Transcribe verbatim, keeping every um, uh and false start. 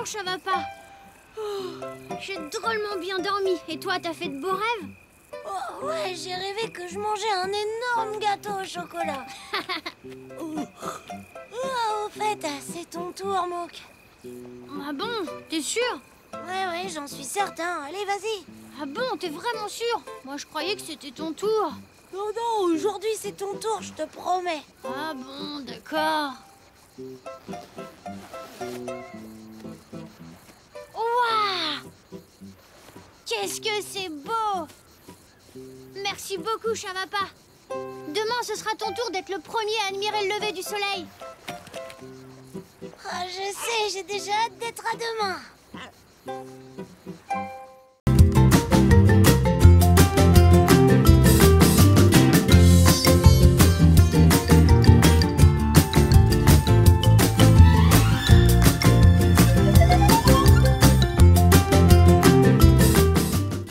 dimanche, ça va pas. Oh, j'ai drôlement bien dormi. Et toi, t'as fait de beaux rêves? Oh, ouais, j'ai rêvé que je mangeais un énorme gâteau au chocolat. Oh, au fait, c'est ton tour, Mouk. Ah bon? T'es sûr? Ouais, ouais, j'en suis certain. Allez, vas-y. Ah bon, t'es vraiment sûr? Moi, je croyais que c'était ton tour. Non, non, aujourd'hui, c'est ton tour, je te promets. Ah bon, d'accord. Waouh! Qu'est-ce que c'est beau! Merci beaucoup, Chavapa. Demain, ce sera ton tour d'être le premier à admirer le lever du soleil. Ah, je sais, j'ai déjà hâte d'être à demain.